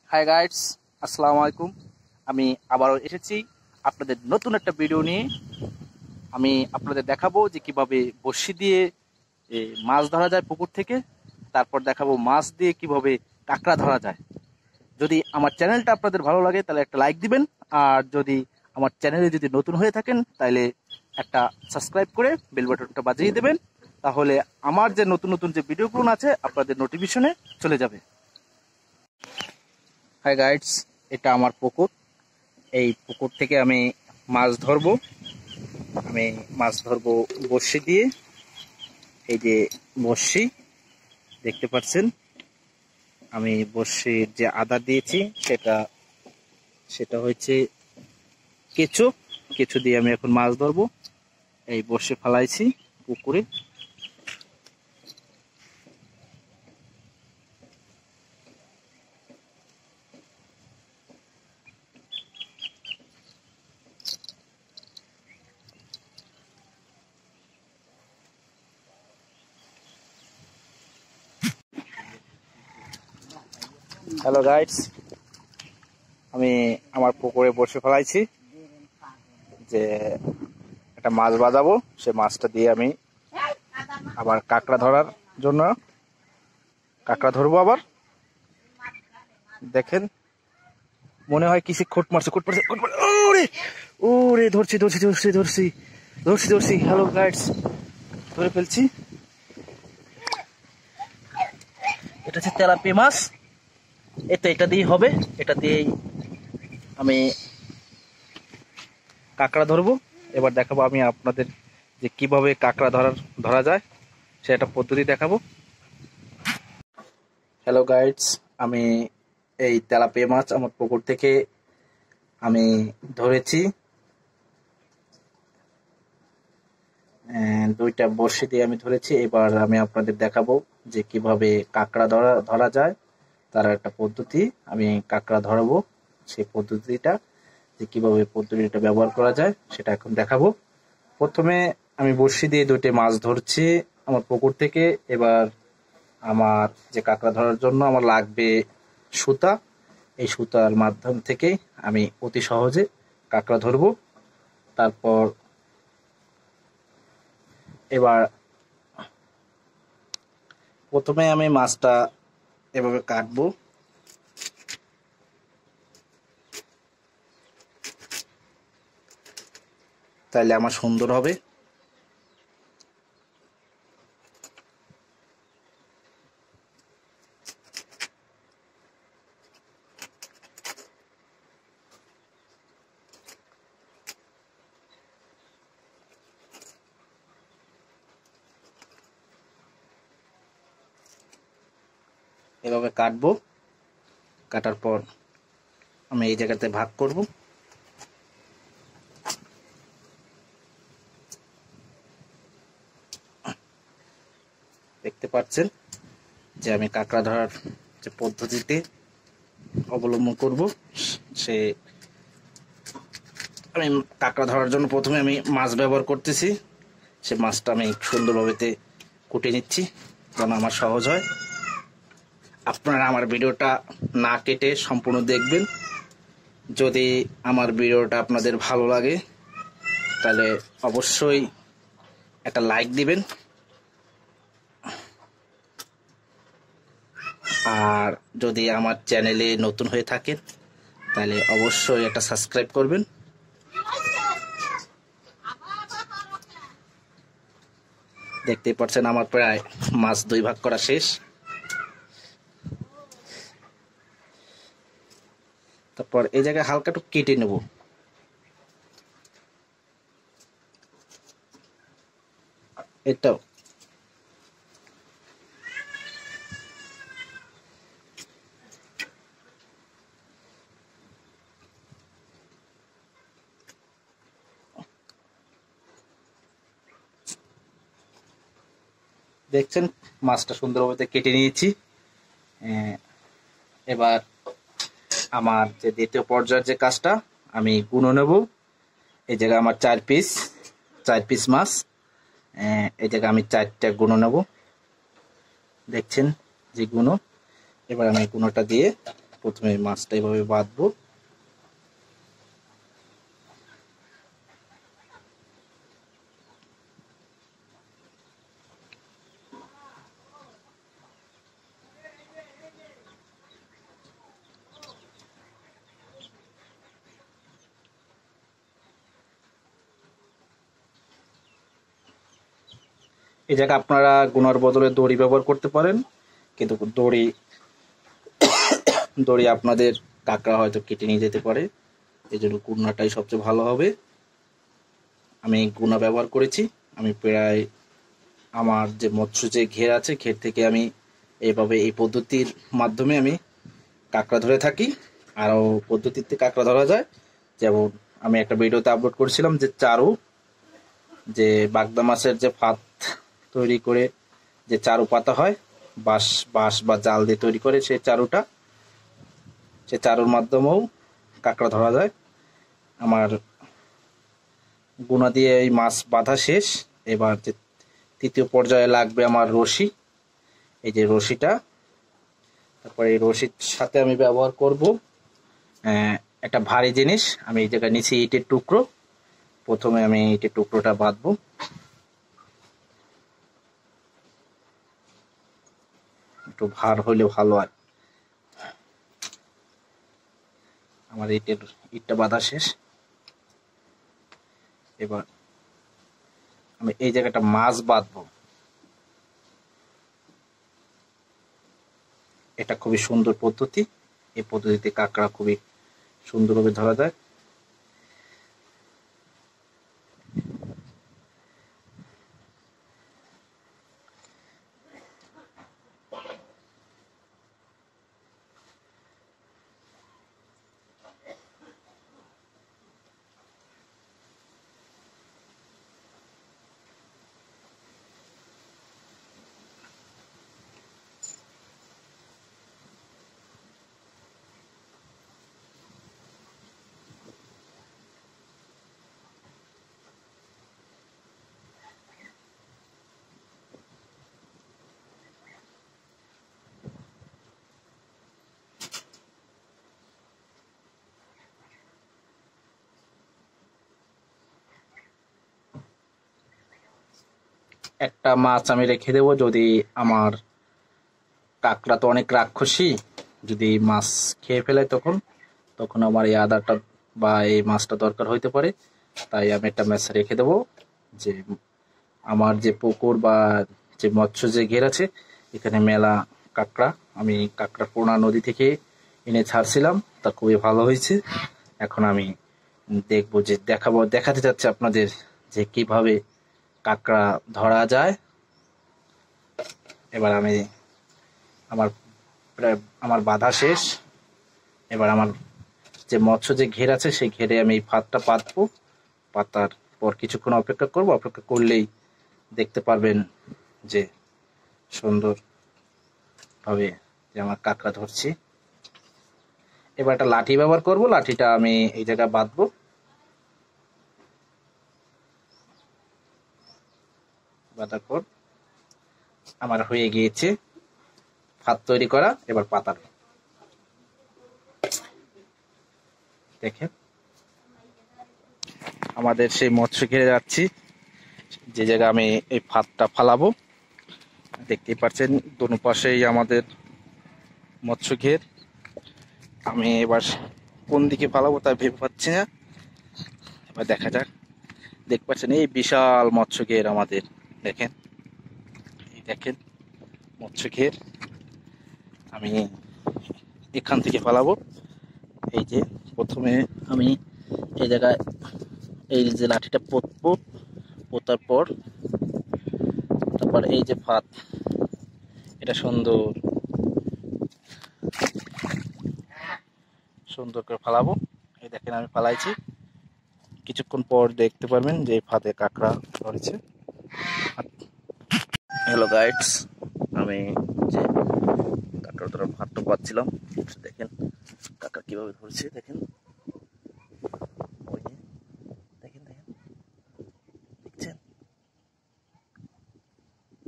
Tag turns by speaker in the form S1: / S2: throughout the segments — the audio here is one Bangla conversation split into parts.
S1: হাই গাইডস, আসসালামু আলাইকুম। আমি আবারও এসেছি আপনাদের নতুন একটা ভিডিও নিয়ে। আমি আপনাদের দেখাবো যে কিভাবে বড়শি দিয়ে মাছ ধরা যায় পুকুর থেকে। তারপর দেখাবো মাছ দিয়ে কিভাবে কাঁকড়া ধরা যায়। যদি আমার চ্যানেলটা আপনাদের ভালো লাগে তাহলে একটা লাইক দিবেন, আর যদি আমার চ্যানেলে যদি নতুন হয়ে থাকেন তাহলে একটা সাবস্ক্রাইব করে বেল বাটনটা বাজিয়ে দেবেন। তাহলে আমার যে নতুন নতুন যে ভিডিওগুলো আছে আপনাদের নোটিফিকেশনে চলে যাবে। হাই গাইডস, এটা আমার পুকুর। এই পুকুর থেকে আমি মাছ ধরবো। বড়শি দিয়ে। এই যে বড়শি দেখতে পাচ্ছেন, আমি বড়শির যে আদা দিয়েছি সেটা হচ্ছে কেঁচো। কেঁচো দিয়ে আমি এখন মাছ ধরবো। এই বড়শি ফালাইছি পুকুরে। হ্যালো গাইডস, আমি আমার পুকুরে বসে ফেলাইছি যে একটা মাছ বাজাবো। সে মাছটা দিয়ে আমি আবার কাঁকড়া ধরবো। আবার দেখেন, মনে হয় কিছু খোট মারছে। ওরে ওরে, ধরছি। হ্যালো গাইডস, ধরে ফেলছি। এটা হচ্ছে তেলাপিয়া মাছ। এটা দিয়ে হবে। এটা দিয়েই আমি কাঁকড়া ধরবো। এবার দেখাবো আমি আপনাদের যে কিভাবে কাঁকড়া ধরা যায়, সেটা পদ্ধতি দেখাবো। হ্যালো গাইডস, আমি এই তেলাপিয়া মাছ আমার পুকুর থেকে আমি ধরেছি। দুইটা বড়শি দিয়ে আমি ধরেছি। এবার আমি আপনাদের দেখাবো যে কিভাবে কাঁকড়া ধরা যায়, তার একটা পদ্ধতি। আমি কাঁকড়া ধরাবো, সেই পদ্ধতিটা যে কিভাবে পদ্ধতিটা ব্যবহার করা যায় সেটা এখন দেখাবো। প্রথমে আমি বড়শি দিয়ে দুইটা মাছ ধরছি আমার পুকুর থেকে। এবার আমার যে কাঁকড়া ধরার জন্য আমার লাগবে সুতা। এই সুতার মাধ্যম থেকে আমি অতি সহজে কাঁকড়া ধরবো। তারপর এবার প্রথমে আমি মাছটা এভাবে কাটবো। তাইলে আমার সুন্দর হবে। এভাবে কাটবো। কাটার পর আমি এই জায়গাতে ভাগ করব। দেখতে পাচ্ছেন যে আমি কাঁকড়া ধরার যে পদ্ধতিতে অবলম্বন করব, সে আমি কাঁকড়া ধরার জন্য প্রথমে আমি মাছ ব্যবহার করতেছি। সে মাছটা আমি সুন্দরভাবে কুটে নিচ্ছি যেন আমার সহজ হয়। আপনারা আমার ভিডিওটা না কেটে সম্পূর্ণ দেখবেন। যদি আমার ভিডিওটা আপনাদের ভালো লাগে তাহলে অবশ্যই একটা লাইক দিবেন, আর যদি আমার চ্যানেলে নতুন হয়ে থাকেন তাহলে অবশ্যই একটা সাবস্ক্রাইব করবেন। দেখতেই পাচ্ছেন আমার প্রায় মাছ 2 ভাগ করা শেষ। তারপর এই জায়গায় হালকা একটু কেটে নেব। এটাও দেখছেন, মাছটা সুন্দরভাবে কেটে নিয়েছি। এবার আমার যে দ্বিতীয় পর্যায়ের যে কাজটা, আমি গুনো নেব। এই জায়গায় আমার 4 পিস মাছ। এই জায়গায় আমি 4টা গুনো নেব। দেখছেন যে গুনো। এবার আমি গুনোটা দিয়ে প্রথমে মাছটা এইভাবে বাঁধবো। এই জায়গায় আপনারা গুনার বদলে দড়ি ব্যবহার করতে পারেন, কিন্তু দড়ি আপনাদের কাঁকড়া হয়তো কেটে নিয়ে যেতে পারে, এই জন্য গুনাটাই সবচেয়ে ভালো হবে। আমি গুনা ব্যবহার করেছি। আমি প্রায় আমার যে মৎস্য যে ঘের আছে, ঘের থেকে আমি এইভাবে এই পদ্ধতির মাধ্যমে আমি কাঁকড়া ধরে থাকি। আরও পদ্ধতিতে কাঁকড়া ধরা যায়, যেমন আমি একটা ভিডিওতে আপলোড করেছিলাম যে চারু, যে বাগদা মাছের যে ফাঁদ তৈরি করে যে চারু পাতা হয়, বাঁশ বা জাল দিয়ে তৈরি করে সেই চারুটা, সে চারুর মাধ্যমেও কাঁকড়া ধরা যায়। আমার গুনা দিয়ে এই মাছ বাঁধা শেষ। এবার যে তৃতীয় পর্যায়ে লাগবে আমার রশি, এই যে রশিটা। তারপরে এই রশির সাথে আমি ব্যবহার করব একটা ভারী জিনিস। আমি এই জায়গায় নিচে ইটের টুকরো, প্রথমে আমি ইটের টুকরোটা বাঁধবো। একটু ভার হইলে ভালো হয়। আমার ইটটা বাঁধা শেষ। এবার আমি এই জায়গাটা মাছ বাঁধবো। এটা খুবই সুন্দর পদ্ধতি। এই পদ্ধতিতে কাঁকড়া খুবই সুন্দরভাবে ধরা যায়। একটা মাছ আমি রেখে দেবো, যদি আমার কাঁকড়া তো অনেক রাক্ষসী, যদি মাছ খেয়ে ফেলে তখন আমার এই আদারটা বা এই মাছটা দরকার হইতে পারে। তাই আমি একটা মাছ রেখে দেবো, যে আমার যে পুকুর বা যে মৎস্য যে ঘের আছে, এখানে মেলা কাঁকড়া, আমি কাঁকড়া পোনা নদী থেকে এনে ছাড়ছিলাম, তা খুবই ভালো হয়েছে। এখন আমি দেখবো, যে দেখাতে যাচ্ছে আপনাদের যে কিভাবে কাঁকড়া ধরা যায়। এবার আমার প্রায় আমার বাঁধা শেষ। এবার আমার যে মৎস্য যে ঘের আছে, সেই ঘেরে আমি এই ফাঁদটা পাতবো। পাতার পর কিছুক্ষণ অপেক্ষা করব। অপেক্ষা করলেই দেখতে পারবেন যে সুন্দরভাবে যে আমার কাঁকড়া ধরছি। এবার একটা লাঠি ব্যবহার করব। লাঠিটা আমি এই জায়গায় বাঁধবো। বাঁধার পর আমার হয়ে গিয়েছে ফাঁদ তৈরি করা। এবার পাতার দেখেন আমাদের সেই মৎস্য ঘেরে যাচ্ছি, যে জায়গায় আমি এই ফাঁদটা ফালাবো। দেখতেই পাচ্ছেন দোনো পাশেই আমাদের মৎস্য ঘের। আমি এবার কোন দিকে ফালাবো তা ভেবে পাচ্ছি না। এবার দেখা যাক। দেখতে পাচ্ছেন এই বিশাল মৎস্য ঘের আমাদের। দেখেন, এই দেখেন মৎস্য ঘের। আমি এখান থেকে ফালাবো। এই যে প্রথমে আমি এই জায়গায় এই যে লাঠিটা পুঁতবো, পোতার পর তারপর এই যে ফাঁদ, এটা সুন্দর করে ফালাবো। এই দেখেন আমি ফালাইছি। কিছুক্ষণ পর দেখতে পারবেন যে এই ফাঁদে কাঁকড়া ধরেছে। হ্যালো গাইডস, আমি যে কাঁকড়া ধরার ফাঁদটা পাচ্ছিলাম, দেখেন কাঁকড়া কিভাবে ধরছে। দেখেন, ওই যে দেখেন দেখেন, দেখছেন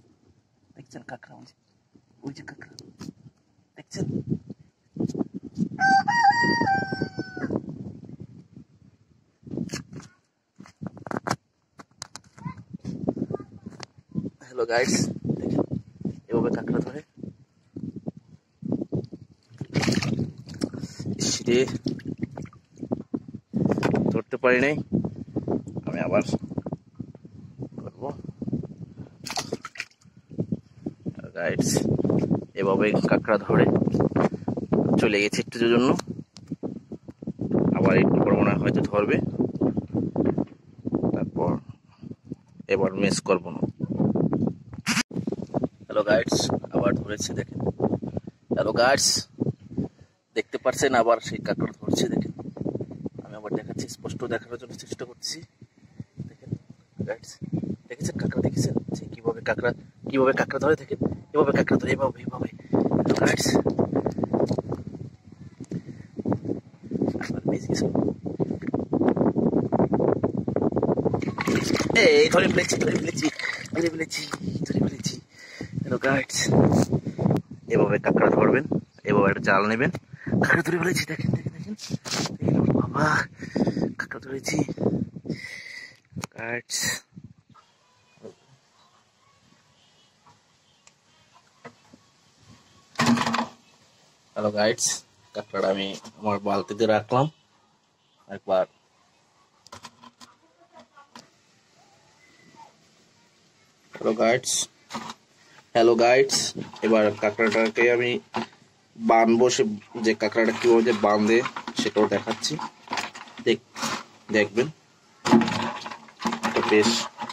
S1: দেখছেন কাঁকড়া, ওই যে কাঁকড়া দেখছেন। গাইস দেখেন এভাবে কাঁকড়া ধরে। ইসরে ধরতে পারি নাই, আমি আবার করবো। গাইস এভাবে কাঁকড়া ধরে চলে গেছে একটুর জন্য, আবার একটু পর মনে হয় হয়তো ধরবে, তারপর এবার মিস করবো না। হ্যালো গাইস আবার ধরেছে দেখেন। হ্যালো গাইস দেখতে পাচ্ছেন আবার সেই কাঁকড়া ধরছে দেখেন। আমি আবার দেখাচ্ছি, স্পষ্ট দেখানোর জন্য চেষ্টা করছি। দেখেন গাইস, দেখেছেন কাঁকড়া, দেখেছেন যে কিভাবে কাঁকড়া ধরে, দেখেন এভাবে কাঁকড়া ধরে, এভাবে এভাবে। হ্যালো গাইস এই ধরে ফেলেছি। হ্যালো গাইস এভাবে কাঁকড়া ধরবেন, এভাবে একটা জাল নেবেন, কাঁকড়া ধরে ফেলেছি। দেখেন বাবা কাঁকড়া ধরেছি গাইস। হ্যালো গাইস কাঁকড়াটা আমি আমার বালতিতে রাখলাম একবার। হ্যালো গাইস এবার কাঁকড়াটাকে আমি বাঁধবো, যে কাঁকড়াটা কিভাবে বাঁধে সেটাও দেখাচ্ছি, দেখবেন বেশ।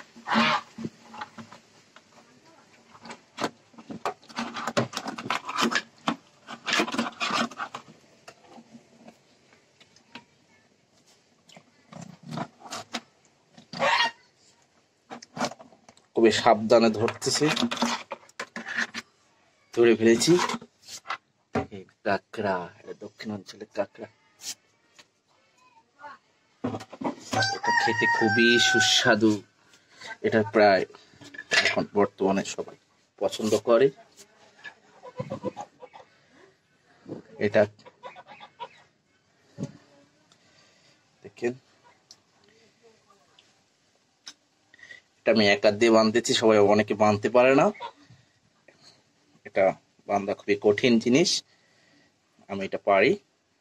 S1: খুবই সাবধানে ধরতেছি, ধরে ফেলেছি কাঁকড়া। এটা দক্ষিণ অঞ্চলের কাঁকড়া, এটা খেতে খুবই সুস্বাদু। এটা প্রায় এখন বর্তমানে সবাই পছন্দ করে। এটা দেখেন, এটা আমি এক হাত দিয়ে বাঁধতেছি, সবাই অনেকে বাঁধতে পারে না। এটা বাঁধা খুবই কঠিন জিনিস, আমি এটা পারি।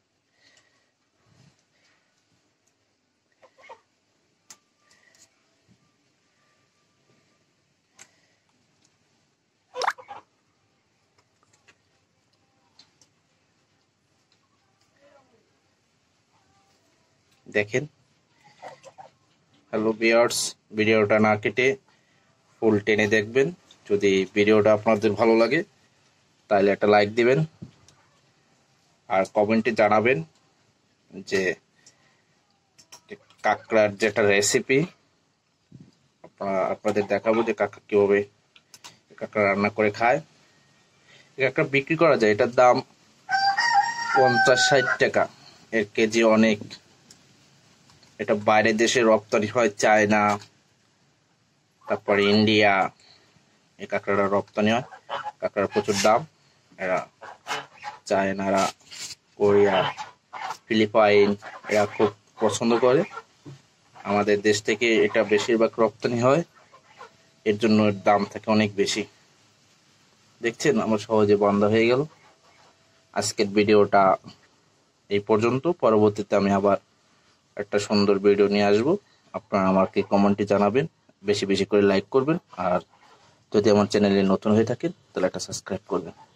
S1: দেখেন হ্যালো ভিউয়ার্স, ভিডিওটা না কেটে ফুল টেনে দেখবেন। যদি ভিডিওটা আপনাদের ভালো লাগে তাহলে একটা লাইক দিবেন, আর কমেন্টে জানাবেন যে কাঁকড়ার যেটা রেসিপি আপনাদের দেখাবো, যে কাঁকড়া কিভাবে কাঁকড়া রান্না করে খায়। কাঁকড়া বিক্রি করা যায়, এটার দাম 50-60 টাকা এর কেজি, অনেক। এটা বাইরের দেশে রপ্তানি হয়, চায়না, তারপরে ইন্ডিয়া, এই কাঁকড়াটা রপ্তানি হয়। কাঁকড়ার প্রচুর দাম, এরা চায়নারা, কোরিয়া, ফিলিপাইন এরা খুব পছন্দ করে। আমাদের দেশ থেকে এটা বেশিরভাগ রপ্তানি হয়, এর জন্য এর দাম থাকে অনেক বেশি। দেখছেন আমার সহজে বান্ধা হয়ে গেল। আজকের ভিডিওটা এই পর্যন্ত, পরবর্তীতে আমি আবার একটা সুন্দর ভিডিও নিয়ে আসবো। আপনারা আমাকে কমেন্টে জানাবেন, বেশি বেশি করে লাইক করবেন, আর যদি আমার চ্যানেলে নতুন হয়ে থাকেন তাহলে একটা সাবস্ক্রাইব করবেন।